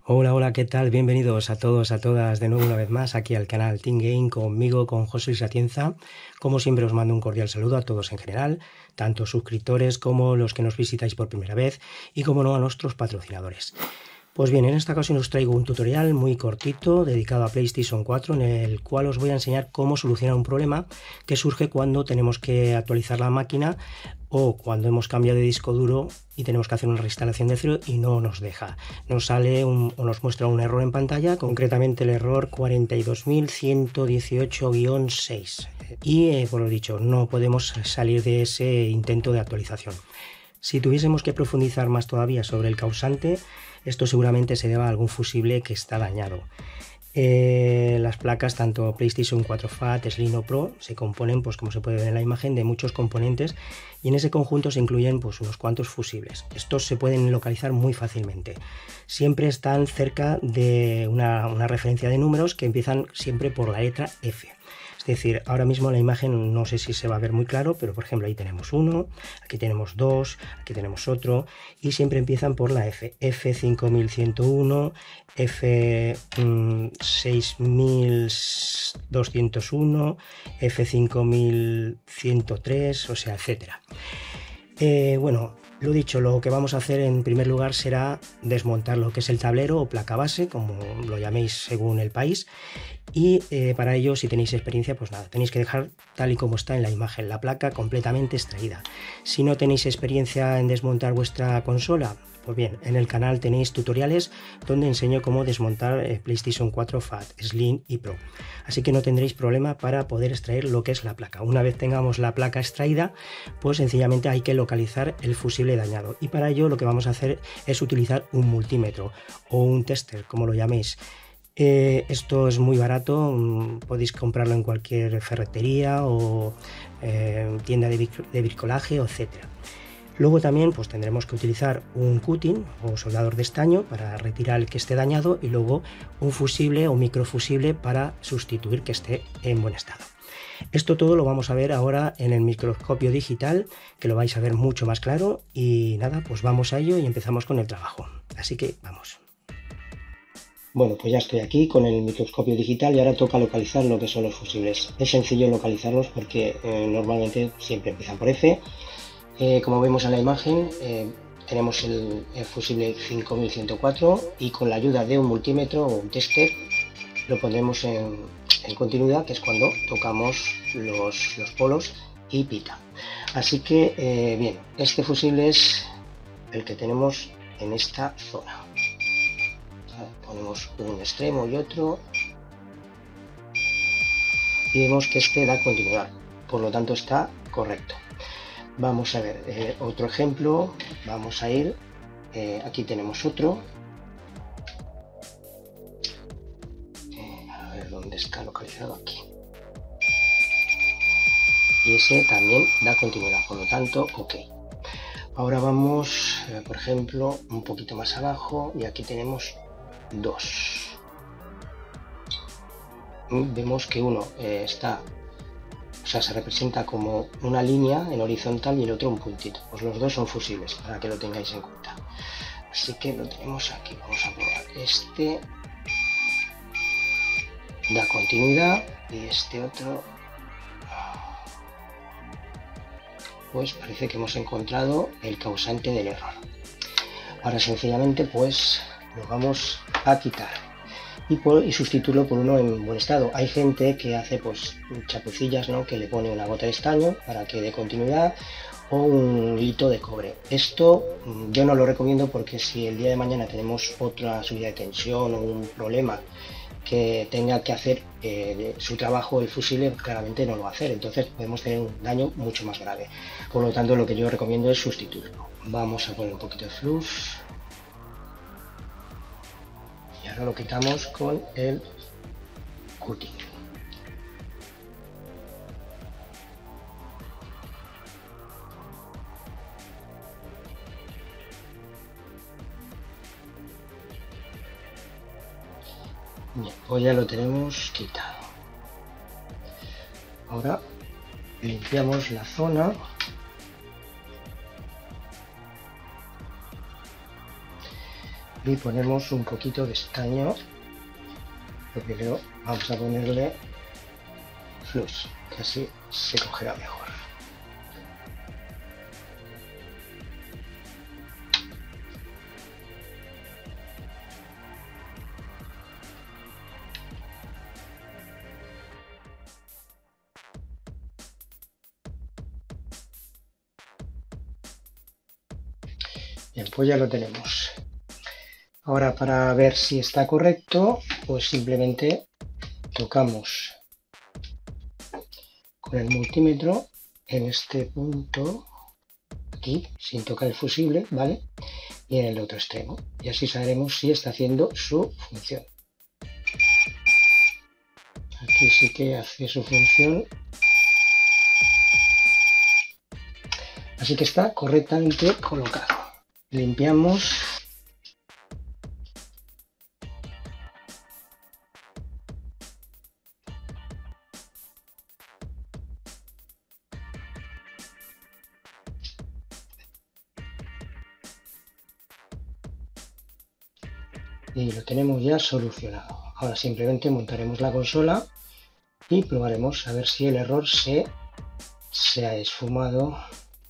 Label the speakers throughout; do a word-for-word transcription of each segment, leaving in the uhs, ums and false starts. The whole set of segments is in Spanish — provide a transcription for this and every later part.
Speaker 1: Hola, hola, ¿qué tal? Bienvenidos a todos, a todas de nuevo una vez más aquí al canal Team Game conmigo, con José Luis Atienza. Como siempre os mando un cordial saludo a todos en general, tanto suscriptores como los que nos visitáis por primera vez y como no a nuestros patrocinadores. Pues bien, en esta ocasión os traigo un tutorial muy cortito dedicado a PlayStation cuatro en el cual os voy a enseñar cómo solucionar un problema que surge cuando tenemos que actualizar la máquina o cuando hemos cambiado de disco duro y tenemos que hacer una reinstalación de cero y no nos deja. Nos sale un, o nos muestra un error en pantalla, concretamente el error cuarenta y dos mil ciento dieciocho guión seis. Y eh, por lo dicho, no podemos salir de ese intento de actualización. Si tuviésemos que profundizar más todavía sobre el causante, esto seguramente se deba a algún fusible que está dañado. Eh, las placas, tanto PlayStation cuatro Fat, Slim o Pro, se componen, pues como se puede ver en la imagen, de muchos componentes y en ese conjunto se incluyen pues, unos cuantos fusibles. Estos se pueden localizar muy fácilmente. Siempre están cerca de una, una referencia de números que empiezan siempre por la letra F. Es decir, ahora mismo la imagen no sé si se va a ver muy claro, pero por ejemplo ahí tenemos uno, aquí tenemos dos, aquí tenemos otro y siempre empiezan por la F. F cinco mil ciento uno, F seis mil doscientos uno, F cinco mil ciento tres, o sea, etcétera. Eh, bueno, lo dicho, lo que vamos a hacer en primer lugar será desmontar lo que es el tablero o placa base, como lo llaméis según el país. Y eh, para ello, si tenéis experiencia, pues nada, tenéis que dejar tal y como está en la imagen, la placa completamente extraída. Si no tenéis experiencia en desmontar vuestra consola, pues bien, en el canal tenéis tutoriales donde enseño cómo desmontar eh, PlayStation cuatro Fat, Slim y Pro. Así que no tendréis problema para poder extraer lo que es la placa. Una vez tengamos la placa extraída, pues sencillamente hay que localizar el fusible dañado. Y para ello lo que vamos a hacer es utilizar un multímetro o un tester, como lo llaméis. Eh, esto es muy barato, podéis comprarlo en cualquier ferretería o eh, tienda de, de bricolaje, etcétera. Luego también pues, tendremos que utilizar un cutting o soldador de estaño para retirar el que esté dañado y luego un fusible o microfusible para sustituir que esté en buen estado. Esto todo lo vamos a ver ahora en el microscopio digital, que lo vais a ver mucho más claro y nada, pues vamos a ello y empezamos con el trabajo. Así que vamos. Bueno, pues ya estoy aquí con el microscopio digital y ahora toca localizar lo que son los fusibles. Es sencillo localizarlos porque eh, normalmente siempre empiezan por F. Eh, como vemos en la imagen, eh, tenemos el, el fusible cinco mil ciento cuatro y con la ayuda de un multímetro o un tester lo pondremos en, en continuidad, que es cuando tocamos los, los polos y pita. Así que, eh, bien, este fusible es el que tenemos en esta zona. Ponemos un extremo y otro y vemos que este da continuidad, por lo tanto está correcto. Vamos a ver eh, otro ejemplo, vamos a ir, eh, aquí tenemos otro, eh, a ver dónde está localizado, aquí, y ese también da continuidad, por lo tanto ok. Ahora vamos, eh, por ejemplo, un poquito más abajo y aquí tenemos dos. Vemos que uno eh, está, o sea, se representa como una línea en horizontal y el otro un puntito. Pues los dos son fusibles, para que lo tengáis en cuenta. Así que lo tenemos aquí. Vamos a probar. Este da continuidad y este otro, pues parece que hemos encontrado el causante del error. Ahora sencillamente pues lo vamos a quitar y, por, y sustituirlo por uno en buen estado. Hay gente que hace pues chapucillas, ¿no? Que le pone una gota de estaño para que dé continuidad o un hilito de cobre. Esto yo no lo recomiendo porque si el día de mañana tenemos otra subida de tensión o un problema que tenga que hacer eh, su trabajo el fusible, claramente no lo va a hacer, entonces podemos tener un daño mucho más grave. Por lo tanto, lo que yo recomiendo es sustituirlo. Vamos a poner un poquito de flux y ahora lo quitamos con el cutting. Bien, pues ya lo tenemos quitado. Ahora limpiamos la zona y ponemos un poquito de estaño, porque luego vamos a ponerle flux, que así se cogerá mejor. Bien, pues ya lo tenemos. Ahora, para ver si está correcto, pues simplemente tocamos con el multímetro en este punto, aquí, sin tocar el fusible, ¿vale? Y en el otro extremo. Y así sabremos si está haciendo su función. Aquí sí que hace su función. Así que está correctamente colocado. Limpiamos. Y lo tenemos ya solucionado. Ahora simplemente montaremos la consola y probaremos a ver si el error se, se ha esfumado.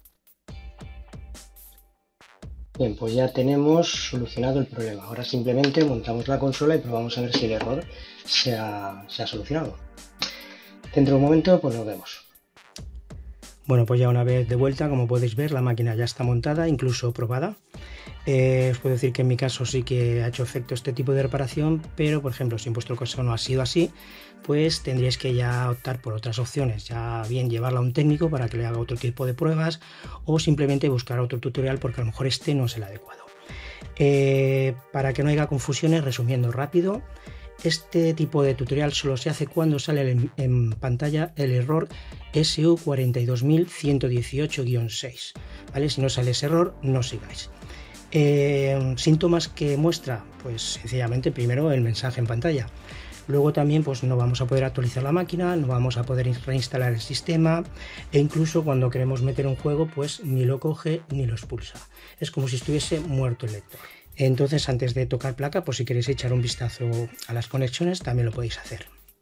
Speaker 1: Bien, pues ya tenemos solucionado el problema. Ahora simplemente montamos la consola y probamos a ver si el error se ha, se ha solucionado. Dentro de un momento pues nos vemos. Bueno, pues ya una vez de vuelta, como podéis ver, la máquina ya está montada, incluso probada. Eh, os puedo decir que en mi caso sí que ha hecho efecto este tipo de reparación, pero por ejemplo, si en vuestro caso no ha sido así, pues tendríais que ya optar por otras opciones, ya bien llevarla a un técnico para que le haga otro tipo de pruebas o simplemente buscar otro tutorial porque a lo mejor este no es el adecuado. Eh, para que no haya confusiones, resumiendo rápido, este tipo de tutorial solo se hace cuando sale en, en pantalla el error S U cuarenta y dos mil ciento dieciocho guión seis, ¿vale? Si no sale ese error, no sigáis. Eh, síntomas que muestra, pues sencillamente primero el mensaje en pantalla. Luego también pues no vamos a poder actualizar la máquina, no vamos a poder reinstalar el sistema e incluso cuando queremos meter un juego pues ni lo coge ni lo expulsa. Es como si estuviese muerto el lector. Entonces antes de tocar placa, pues si queréis echar un vistazo a las conexiones también lo podéis hacer.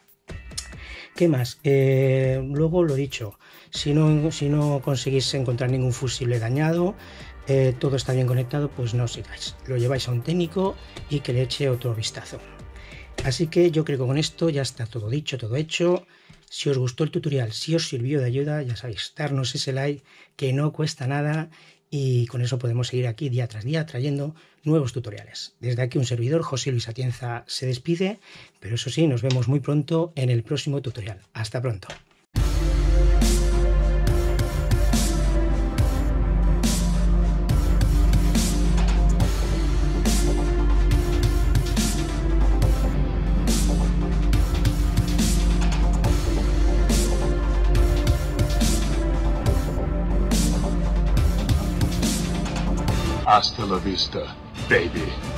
Speaker 1: ¿Qué más? Eh, luego lo dicho, si no, si no conseguís encontrar ningún fusible dañado, eh, todo está bien conectado, pues no sigáis. Lo lleváis a un técnico y que le eche otro vistazo. Así que yo creo que con esto ya está todo dicho, todo hecho. Si os gustó el tutorial, si os sirvió de ayuda, ya sabéis, darnos ese like que no cuesta nada y con eso podemos seguir aquí día tras día trayendo nuevos tutoriales. Desde aquí un servidor, José Luis Atienza, se despide, pero eso sí, nos vemos muy pronto en el próximo tutorial. Hasta pronto.
Speaker 2: Hasta la vista, baby.